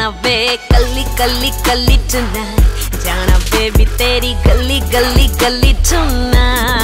जाना बे कली कली कली टुनाइट, जाना बेबी तेरी गली गली गली टुनाइट।